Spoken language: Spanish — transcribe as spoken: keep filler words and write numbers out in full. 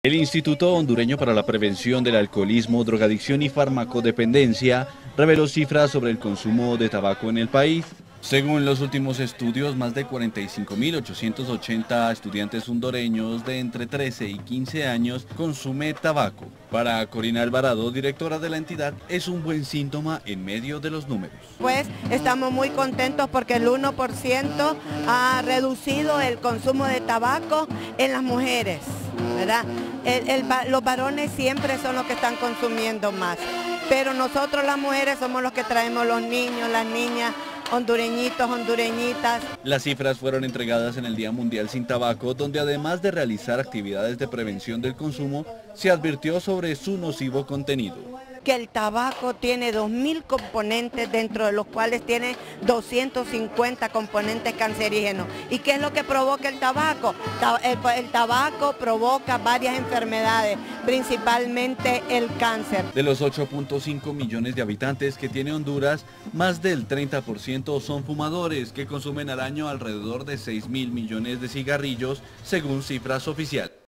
El Instituto Hondureño para la Prevención del Alcoholismo, Drogadicción y Farmacodependencia reveló cifras sobre el consumo de tabaco en el país. Según los últimos estudios, más de cuarenta y cinco mil ochocientos ochenta estudiantes hondureños de entre trece y quince años consumen tabaco. Para Corina Alvarado, directora de la entidad, es un buen síntoma en medio de los números. Pues estamos muy contentos porque el uno por ciento ha reducido el consumo de tabaco en las mujeres, ¿verdad? El, el, los varones siempre son los que están consumiendo más, pero nosotros las mujeres somos los que traemos los niños, las niñas, hondureñitos, hondureñitas. Las cifras fueron entregadas en el Día Mundial Sin Tabaco, donde además de realizar actividades de prevención del consumo, se advirtió sobre su nocivo contenido. Que el tabaco tiene dos mil componentes, dentro de los cuales tiene doscientos cincuenta componentes cancerígenos. ¿Y qué es lo que provoca el tabaco? El, el tabaco provoca varias enfermedades, principalmente el cáncer. De los ocho punto cinco millones de habitantes que tiene Honduras, más del treinta por ciento son fumadores, que consumen al año alrededor de seis mil millones de cigarrillos, según cifras oficiales.